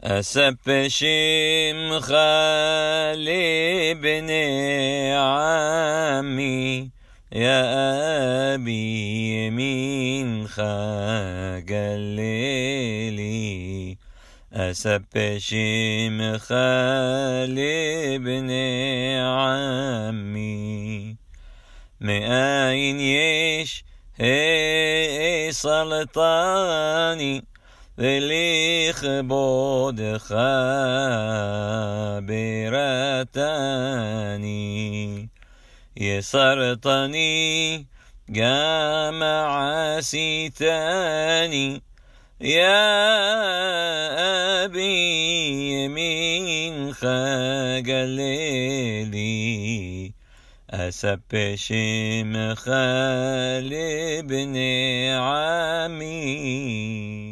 أسب شمخ لابن عمي يا أبي منخ قليلي. أسب شمخ لابن عمي مأين هي سلطاني ذلي خبود خابرتاني يسرطني جامع سيتاني يا أبي من خجليلي. أسب شمخ لابن عمي.